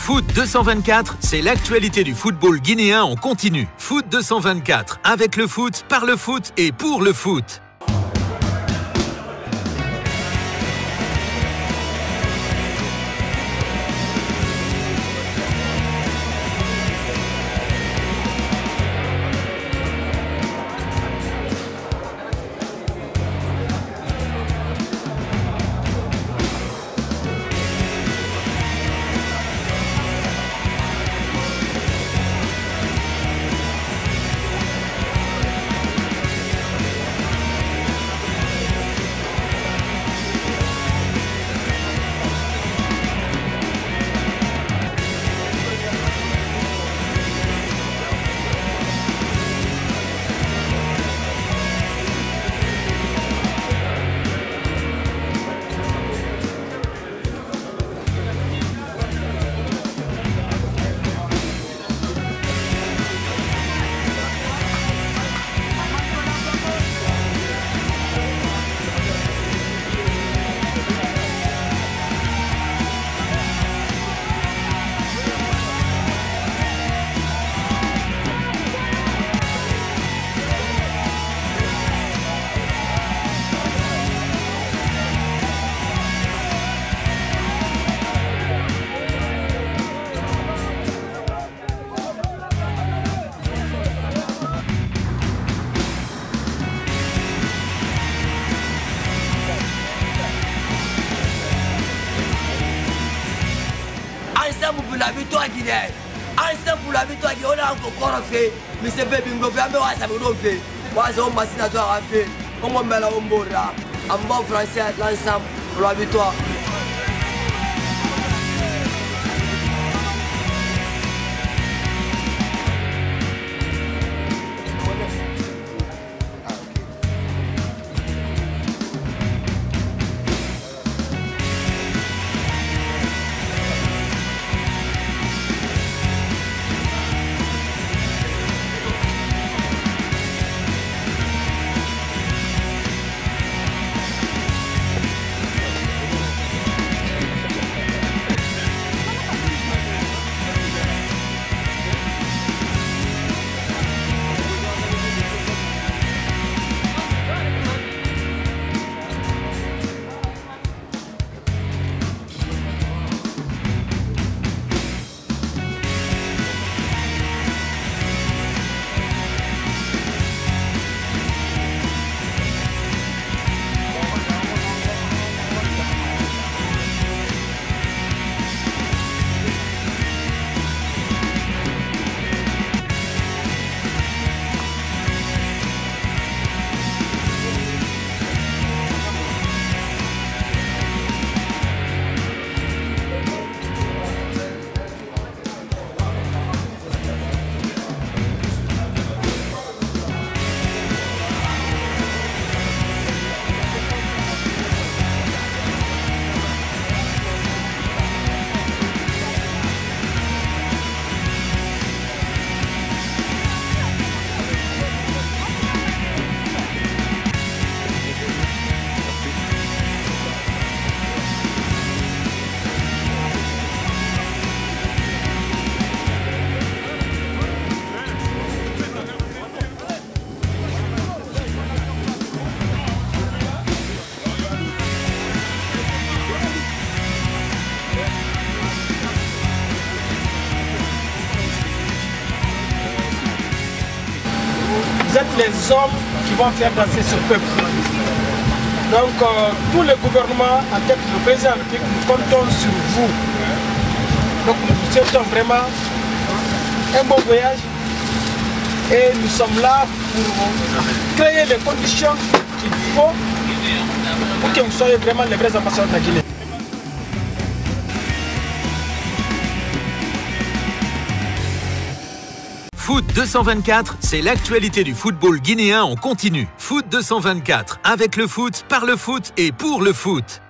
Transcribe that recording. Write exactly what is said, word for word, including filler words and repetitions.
Foot deux cent vingt-quatre, c'est l'actualité du football guinéen en continu. Foot deux cent vingt-quatre, avec le foot, par le foot et pour le foot. Ensemble pour la victoire guinéenne. Ensemble pour la victoire guinéenne. On a encore fait. Mais c'est fait bingo. Mais on a fait. Moi, c'est un machine à toi à faire. Comme on met la Ombora. En bon français, l'ensemble pour la victoire. Vous êtes les hommes qui vont faire danser ce peuple. Donc euh, tous les gouvernements, en tête du président de la République, nous comptons sur vous. Donc nous vous souhaitons vraiment un bon voyage et nous sommes là pour créer les conditions qu'il faut pour que vous soyez vraiment les vrais ambassadeurs de la Guinée. Foot deux cent vingt-quatre, c'est l'actualité du football guinéen en continu. Foot deux cent vingt-quatre, avec le foot, par le foot et pour le foot.